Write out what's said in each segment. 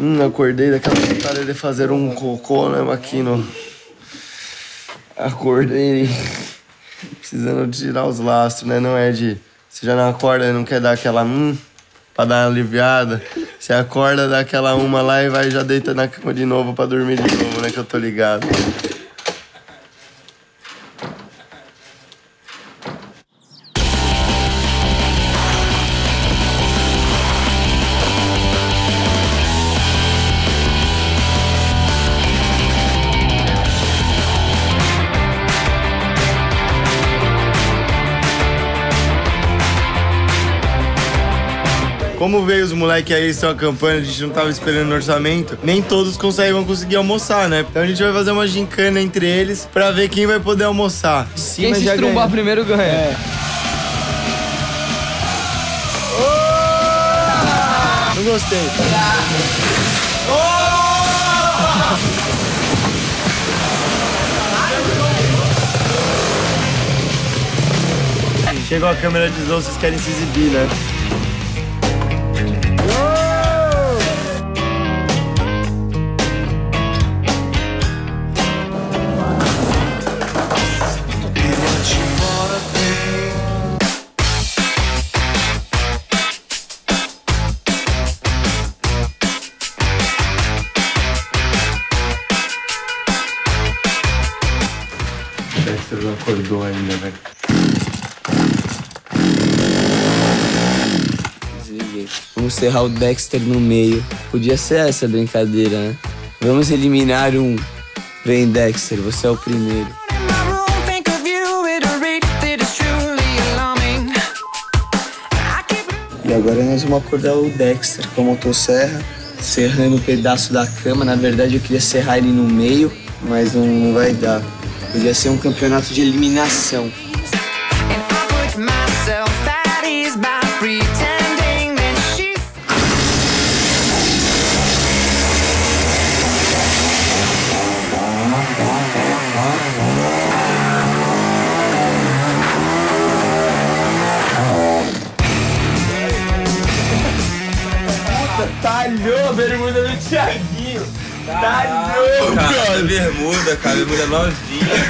Acordei daquela vontade de fazer um cocô, né, Maquino? Acordei precisando tirar os lastros, né? Não é de... Você já não acorda e não quer dar aquela pra dar uma aliviada. Você acorda, dá aquela uma lá e vai já deita na cama de novo pra dormir de novo, né? Que eu tô ligado. Como veio os moleques aí, estão acampando, a gente não tava esperando no orçamento, nem todos vão conseguir almoçar, né? Então a gente vai fazer uma gincana entre eles pra ver quem vai poder almoçar. De cima quem se já estrumbar primeiro ganha. É. Oh! Não gostei. Chegou a câmera de zoom, vocês querem se exibir, né? Dexter não acordou ainda, velho. Desliguei. Vamos serrar o Dexter no meio. Podia ser essa a brincadeira, né? Vamos eliminar um. Vem, Dexter, você é o primeiro. E agora nós vamos acordar o Dexter com a motosserra, serrando um pedaço da cama. Na verdade eu queria serrar ele no meio, mas não vai dar. Podia ser um campeonato de eliminação. Talhou a bermuda do Thiaguinho. Talhou, cara. Bermuda, cara. Bermuda novinha.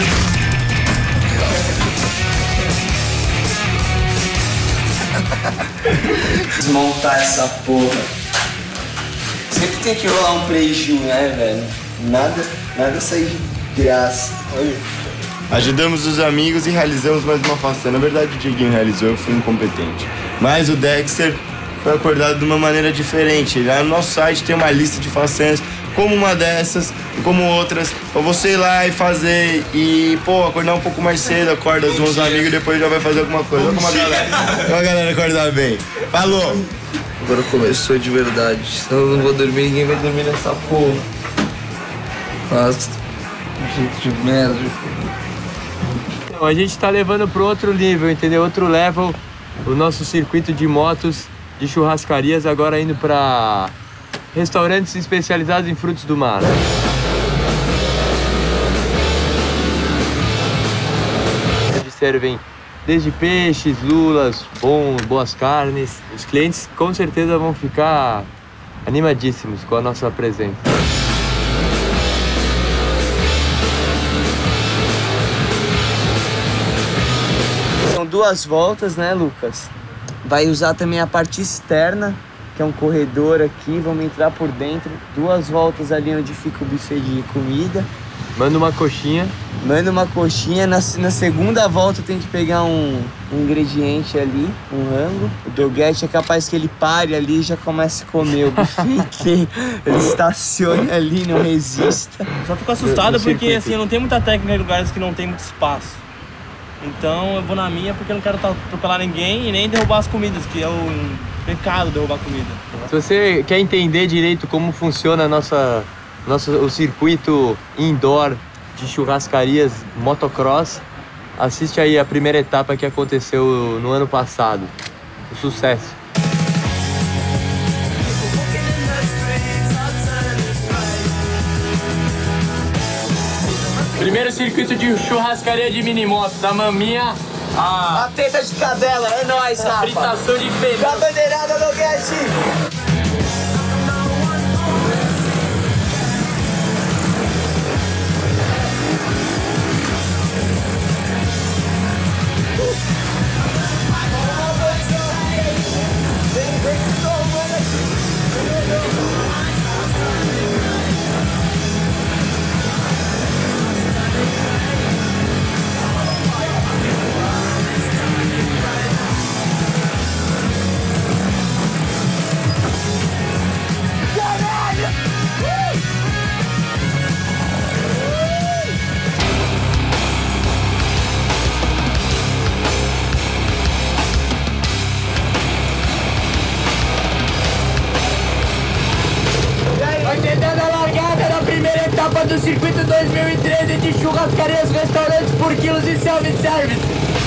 Desmontar essa porra. Sempre tem que rolar um preju, né, velho? Nada sair de graça. Olha. Ajudamos os amigos e realizamos mais uma façanha. Na verdade, o Dieguinho realizou, eu fui incompetente. Mas o Dexter foi acordado de uma maneira diferente. Lá no nosso site tem uma lista de façanhas, como uma dessas e como outras, pra você ir lá e fazer e, pô, acordar um pouco mais cedo, acorda os meus amigos e depois já vai fazer alguma coisa. Olha como a galera acordar bem. Falou! Agora começou de verdade. Senão eu não vou dormir, ninguém vai dormir nessa porra. Nossa, gente de merda. Então, a gente tá levando pro outro nível, entendeu? Outro level, o nosso circuito de motos, de churrascarias, agora indo para restaurantes especializados em frutos do mar. Eles servem desde peixes, lulas, boas carnes. Os clientes com certeza vão ficar animadíssimos com a nossa presença. São 2 voltas, né, Lucas? Vai usar também a parte externa, que é um corredor aqui. Vamos entrar por dentro. 2 voltas ali onde fica o buffet de comida. Manda uma coxinha. Manda uma coxinha. Na segunda volta tem que pegar um ingrediente ali, um rango. O Doguete é capaz que ele pare ali e já comece a comer o buffet. Ele estacione ali, não resista. Só fico assustado porque assim, eu não tenho muita técnica em lugares que não tem muito espaço. Então eu vou na minha porque eu não quero atropelar ninguém e nem derrubar as comidas, que é um pecado derrubar comida. Se você quer entender direito como funciona o circuito indoor de churrascarias motocross, assiste aí a primeira etapa que aconteceu no ano passado. O sucesso. Primeiro circuito de churrascaria de minimoto, da maminha A teta de cadela, é nóis, a rapaz. fritação de pneu. Da bandeirada do Guete. Chegando a largada na primeira etapa do circuito 2013 de churrascarias, restaurantes por quilos e self-service.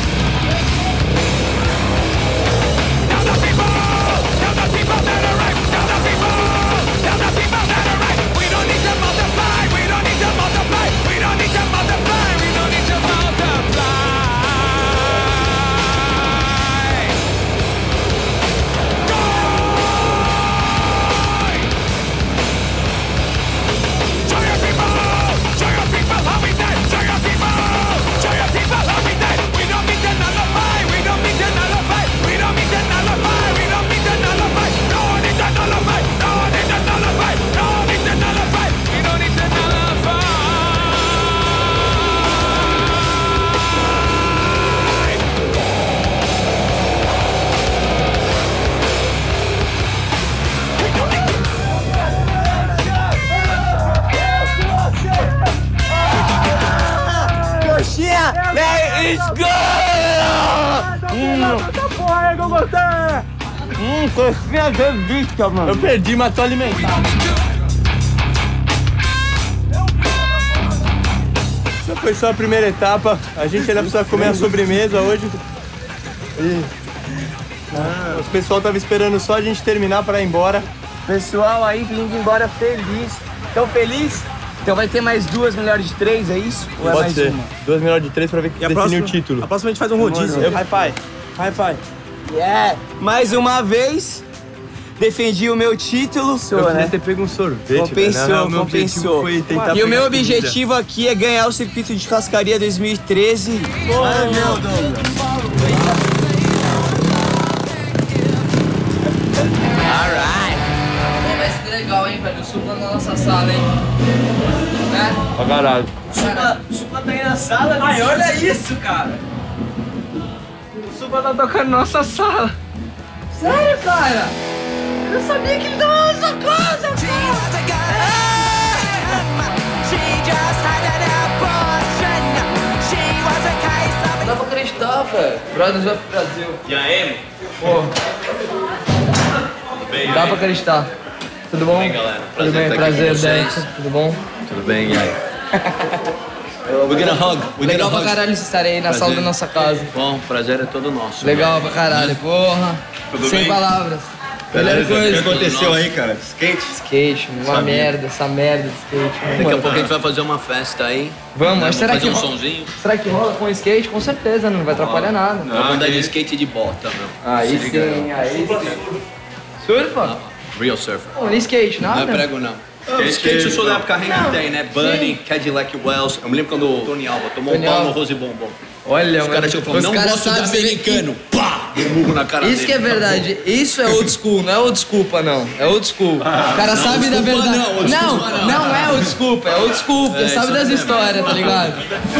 Let's go! Essa porra aí que eu gostei! Coxinha delícia, mano. Eu perdi, mas tô alimentado. Essa foi só a primeira etapa. A gente ainda precisa comer a sobremesa hoje. O pessoal tava esperando só a gente terminar para ir embora. Pessoal aí indo embora feliz. Tão feliz? Então vai ter mais 2 melhores de 3, é isso? Ou é Pode mais ser. uma? 2 melhores de 3 pra ver que define o título. A próxima a gente faz um rodízio. Hi-fi. Hi-fi. Yeah. Mais uma vez, defendi o meu título. Eu queria né? ter pego um sorvete. Compensou, velho. Meu compensou. objetivo foi tentar E o pegar meu comida. objetivo aqui é ganhar o circuito de churrascaria 2013. Pô, vai ser legal, hein, velho? O Supla na nossa sala, hein? Né? Pra caralho. O Supla tá aí na sala. Ai, olha isso, cara. O Supla tá tocando na nossa sala. Sério, cara? Eu não sabia que ele tava na nossa casa, Não dá pra acreditar, velho. Brothers vai pro Brasil. E aí? Pô. Dá pra acreditar. Tudo bom? Tudo bem, galera? Tudo bem, Prazer prazer, estar aqui com vocês. Dex. Tudo bom? Tudo bem, e aí? We're gonna hug. Legal pra caralho vocês estarem aí na sala da nossa casa. Bom, o prazer é todo nosso. Legal pra caralho, porra. Tudo Sem bem? palavras. Melhor Beleza? coisa. O que aconteceu aí, cara? Skate? Skate, uma merda, essa merda de skate. Daqui a pouco a gente vai fazer uma festa aí. Vamos, mas será fazer que um rola? sonzinho. Será que rola com skate? Com certeza, não vai atrapalhar nada. Vamos andar de skate de bota, meu. Aí Se liga. sim, aí sim. Surfa? Real surfer. Pô, nem skate, Não nada? é prego, não. Skate eu sou da época Rain tem, né? Bunny, Cadillac Wells. Eu me lembro quando o Tony Alva tomou Tony um pau Alva. no Rose Bombom. Olha, Os caras chegam e falaram, não caras gosto de sabem você vê americano. Pá! Deu um murro na cara Isso dele. que é verdade, isso é old school, não é old desculpa não, é old school. O cara sabe da desculpa verdade. não, old desculpa não. Não é old desculpa, é old desculpa, porque sabe das histórias, tá ligado?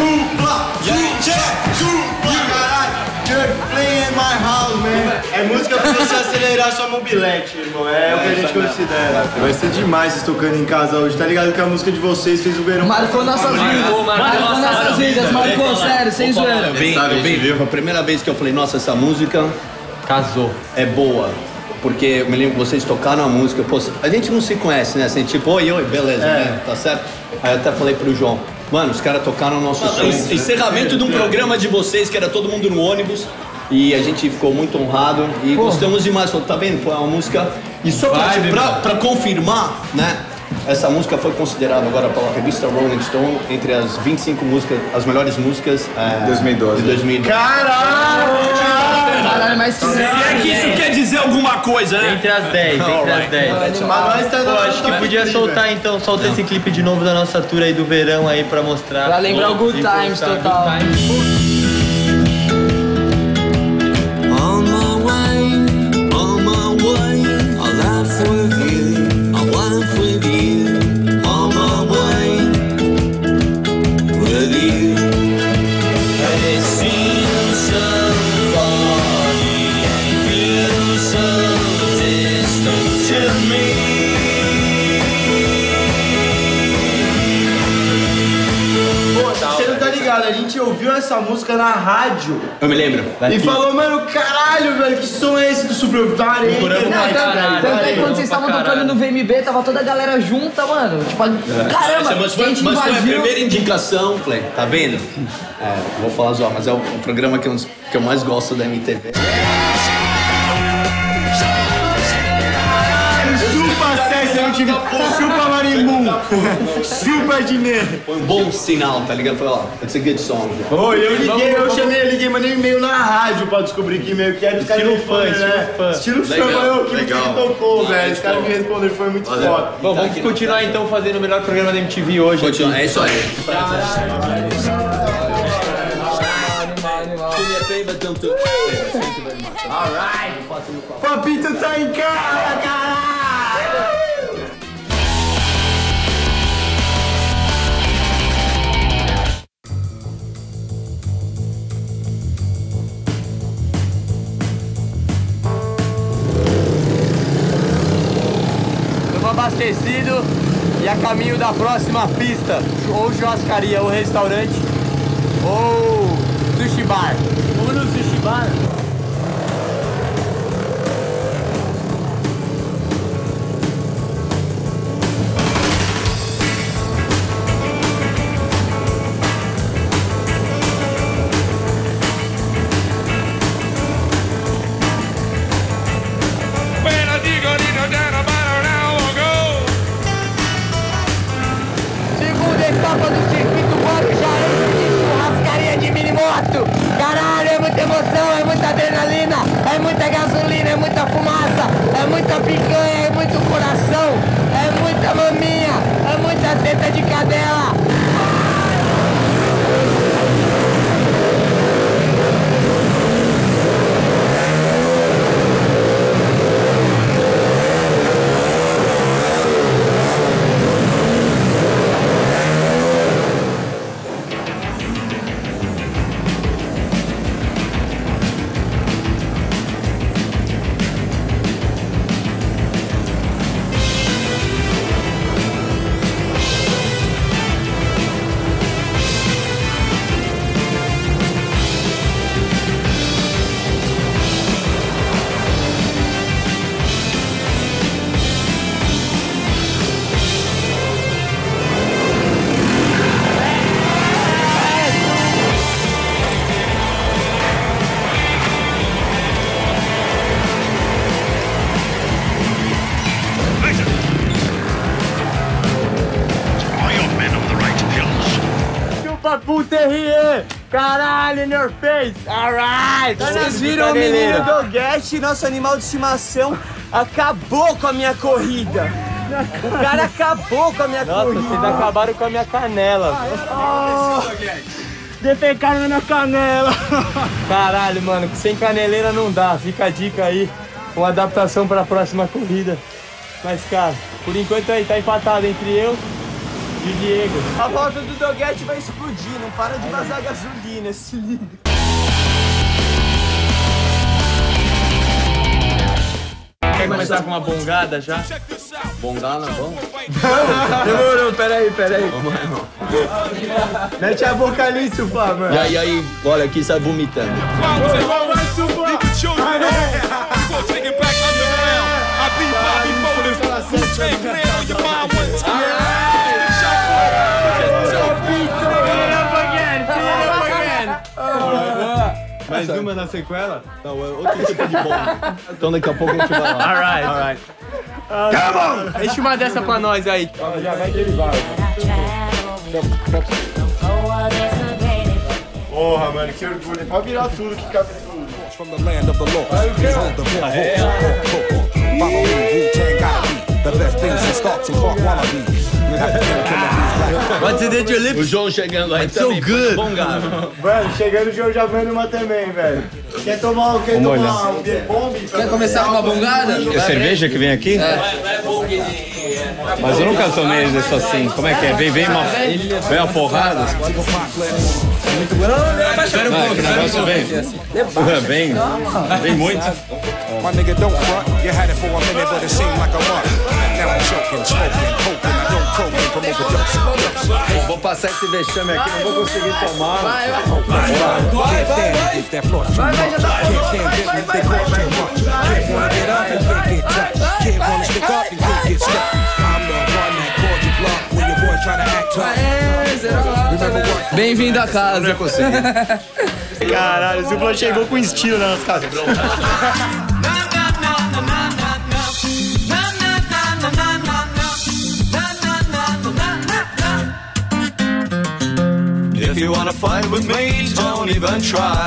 You're playing in my house, man. É música pra você acelerar sua mobilete, irmão. É o que a gente considera. Vai ser demais vocês tocando em casa hoje. Tá ligado que a música de vocês fez o verão. Marcou nossas vidas, marcou nossas vidas, marcou, sério, sem zoeira. Eu vi, a primeira vez que eu falei, nossa, essa música Casou. é boa. Porque eu me lembro que vocês tocaram a música, pô, a gente não se conhece, né? Assim, tipo, oi, beleza, né? Tá certo? Aí eu até falei pro João, mano, os caras tocaram o nosso som. Encerramento de um programa de vocês, que era todo mundo no ônibus. E a gente ficou muito honrado e gostamos demais. Falou, tá vendo? Pô, é uma música. E só pra confirmar, né? Essa música foi considerada agora pela revista Rolling Stone entre as 25 músicas, as melhores músicas 2012. de 2012. Caralho, mas que É que isso quer dizer alguma coisa, né? Entre as 10, entre as 10. Mas nós tá Pô, acho que podia soltar então, solta esse clipe de novo da nossa tour aí do verão aí pra mostrar. Pra lembrar o Good E Times postar total. Good Times. ouviu essa música na rádio. Eu me lembro. E falou, mano, caralho, velho, que som é esse do Supremo? Tanto é que quando vocês estavam tocando no VMB, tava toda a galera junta, mano. Tipo, caramba, Mas foi a primeira indicação, falei, tá vendo? Vou falar só, mas é o programa que eu mais gosto da MTV. Chupa Marimbum, chupa dinheiro. Foi um bom sinal, tá ligado? Falei, ó, it's a good song. Eu liguei, mandei um e-mail na rádio pra descobrir que e-mail que era. Os caras me responderam, né? Estilo fã, eu que tocou, velho. Os caras me responderam, foi muito foda. Bom, vamos continuar então fazendo o melhor programa da MTV hoje. Continua, é isso aí. Papito tá em casa, caralho! Estamos abastecidos e a caminho da próxima pista. Ou churrascaria, ou restaurante, ou sushi bar. Vamos no sushi bar? Segunda etapa do circuito Guarujá, churrascaria de minimoto. Caralho, é muita emoção, é muita adrenalina, é muita gasolina, é muita fumaça, é muita picanha, é muito coração, é muita maminha, é muita teta de cadela. Puterrier! Caralho, in your face! Alright! Vocês viram o menino Doguete, nosso animal de estimação, acabou com a minha corrida! O cara acabou com a minha corrida! Nossa, vocês acabaram com a minha canela! Defecaram na minha canela! Caralho, mano, sem caneleira não dá. Fica a dica aí, uma adaptação para a próxima corrida. Mas, cara, por enquanto aí tá empatado entre eu e o Diego. A volta do Doguete vai explodir, não para de vazar gasolina, se liga. Quer começar com uma bongada já? Bongada, bom? Demorou, peraí. Mete a boca nisso, pá, mano. E aí, olha aqui, sai vomitando. Mais uma na sequela? Não, é outro tipo de bomba. Então daqui a pouco a gente vai lá. Alright. Deixa uma dessa pra nós aí. Já vai que ele vai. Porra, mano, que orgulho. Pode virar tudo que cabe tudo. From the land of the Lord, behold the follow me, Wu-Tang gotta be the best things in stocks and Clark wannabes. What's it that you live? O João chegando aí também. So good. Bongado. Mano, chegando o João já manda uma também, velho. Quer tomar um beer bomb? Quer começar com uma bongada? É cerveja que vem aqui? Mas eu nunca tomei isso assim. Como é que é? Vem uma porrada? Muito bom. Espera um pouco, que negócio vem muito. My nigga don't front, you had it for a minute but it seemed like a month. Now I'm choking, smoking, hoping I don't cocaine from overdose. Vou passar esse vexame aqui, não vou conseguir tomar. Vai. Can't stand it if that floss too much. Can't stand it if they cost too much. Can't wanna get up and can't get touched. Can't wanna stick up and can't get stuck. I'm the one that called you bluff when your boy try to act tough. Remember what? Bem-vindo a casa. Caralho, o Supla chegou com estilo na nossa casa. If you wanna fight with me, don't even try.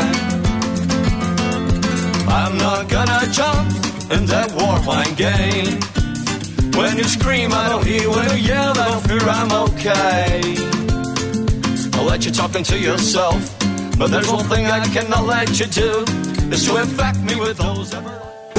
I'm not gonna jump in that warpline game. When you scream, I don't hear. When you yell, I don't fear. I'm okay. I'll let you talking to yourself, but there's one thing I cannot let you do, is to infect me with those ever.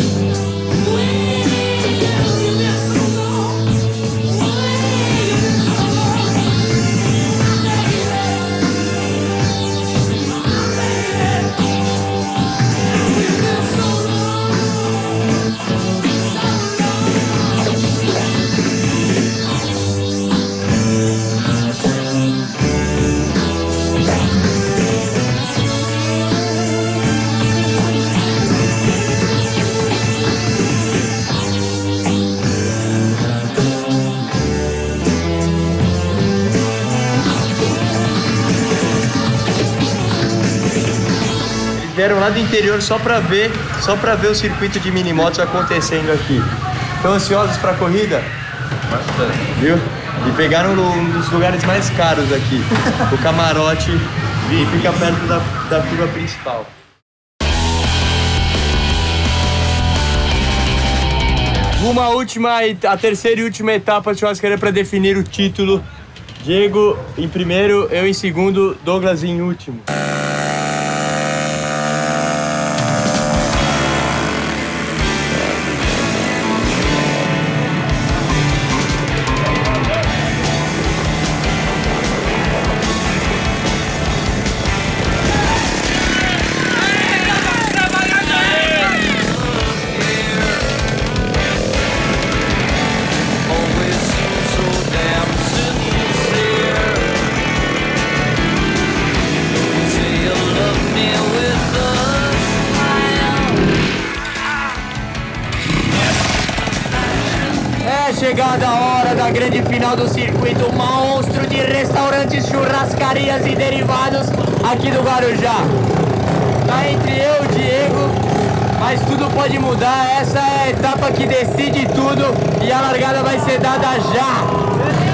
Vieram lá do interior só pra ver o circuito de minimotos acontecendo aqui. Estão ansiosos pra corrida? Bastante. Viu? E pegaram um dos lugares mais caros aqui, o camarote, e fica perto da curva principal. A terceira e última etapa de churrascaria para definir o título. Diego em primeiro, eu em segundo, Douglas em último. Chegada a hora da grande final do circuito monstro de restaurantes, churrascarias e derivados aqui do Guarujá. Tá entre eu e o Diego, mas tudo pode mudar. Essa é a etapa que decide tudo e a largada vai ser dada já.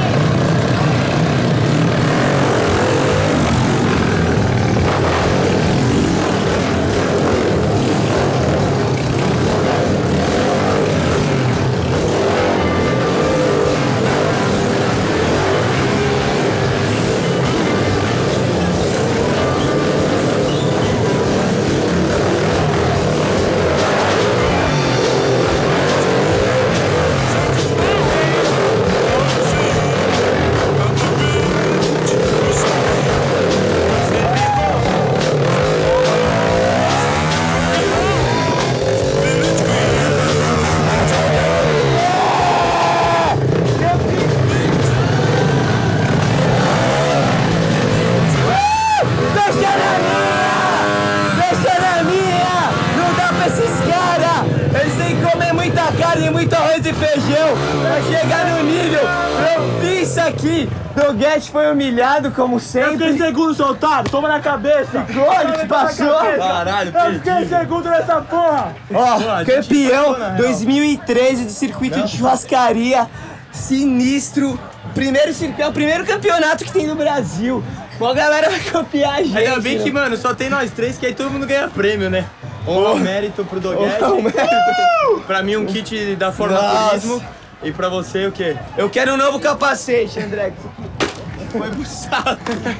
Muito arroz e feijão pra chegar no nível. Eu vi isso aqui. Doguete foi humilhado como sempre. Eu fiquei em segundo, soltado. Toma na cabeça. Olha que passou. Caralho, eu fiquei em segundo nessa porra. Ó, campeão 2013 do circuito de churrascaria. Sinistro. É o primeiro campeonato que tem no Brasil. A galera vai copiar a gente. Ainda bem que, mano, só tem nós três, que aí todo mundo ganha prêmio, né? Um mérito pro Doguete. Pra mim, um kit da Formaturismo. E pra você, o quê? Eu quero um novo capacete, André. Foi buçado.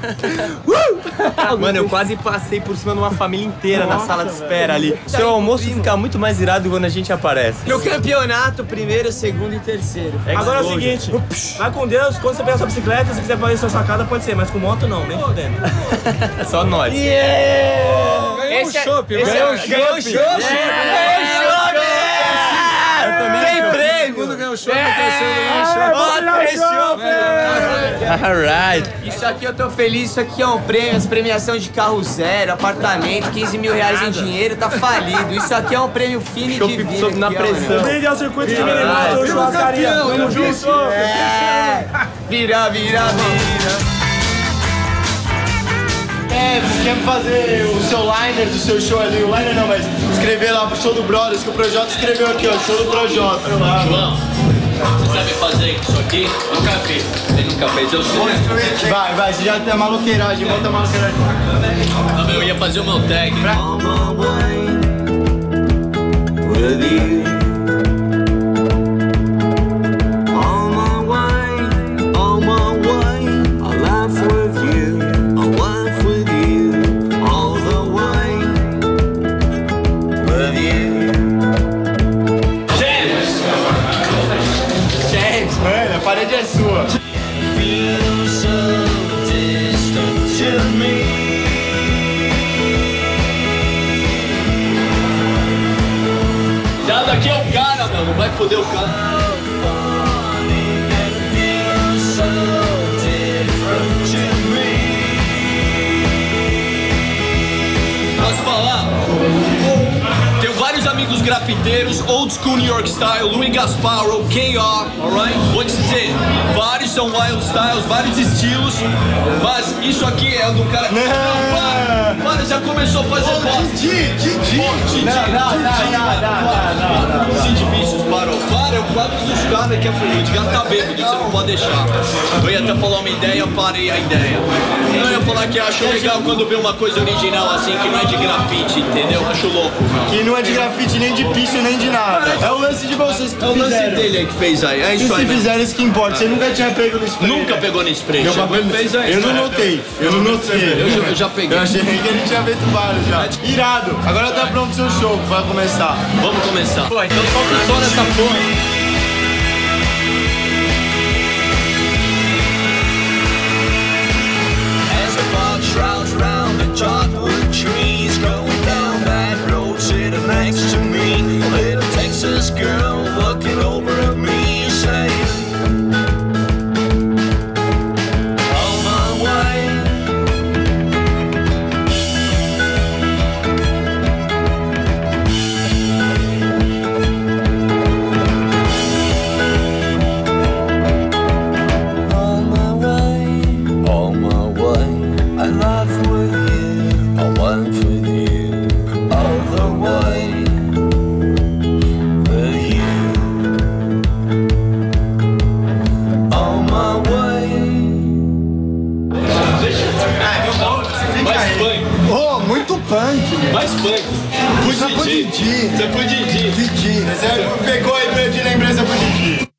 Mano, eu quase passei por cima de uma família inteira na sala de espera ali. Seu almoço fica muito mais irado quando a gente aparece. No campeonato, primeiro, segundo e terceiro. Agora é o seguinte, vai com Deus, quando você pegar sua bicicleta, se quiser fazer sua sacada, pode ser, mas com moto não, nem fodendo. É só nós. Yeah! Ganhou um chopp, ganhou um chopp! Eu também tem prêmio! segundo ganhou o show, o terceiro ganhou o show. Alright. Isso aqui eu tô feliz, isso aqui é um prêmio, as premiação de carro zero, apartamento, 15 mil reais em dinheiro, tá falido. Isso aqui é um prêmio fino de vida. Na pressão. Desde o circuito de Mineirão, churrascaria. Tamo junto. Vira. Quer fazer o seu liner do seu show ali, o liner não, mas escrever lá pro show do Brothers, que o Projota escreveu aqui, ó, show do Projota. João, você sabe fazer isso aqui? Nunca fiz. Ele nunca fez, eu sei. Vai, você já tem a maloqueiragem, volta a maloqueiragem. Eu ia fazer o meu tag. Mano, a parede é sua. Já daqui é o cara, meu, não vai foder o cara. Posso falar? Tenho vários amigos grafiteiros, old school New York style, Louis Gasparo, KR, alright? Vou te dizer, vários são wild styles, vários estilos, mas isso aqui é do cara. Não, para, já começou a fazer bosta. Didi. Cid Vícios parou. Para, é o quadro dos caras que é fluido. O cara tá bêbado, você não pode deixar. Eu ia até falar uma ideia, parei a ideia. Eu ia falar que acho legal quando vê uma coisa original assim, que não é de grafite, entendeu? Acho louco. Que não é de grafite, nem de picho, nem de nada. É o lance de vocês que É o lance dele aí que fez aí. É isso aí. Se fizeram isso que importa. Você nunca tinha pego no spray. Nunca pegou no spray. Eu não notei. Eu já peguei. Eu achei que ele tinha feito vários já. Irado. Agora tá pronto o seu show, vai começar. Vamos começar. Pô, então toca só nessa porra. Trees going down that road sitting next to me, a little Texas girl looking over at me saying, on my way. On my way, I laugh with you, I went with you, all the way with you. On my way. Mais punk. Oh, muito punk. Mais punk. Puxa pro Didi. Você foi Didi. Didi. Você pegou aí de lembrança pro Didi.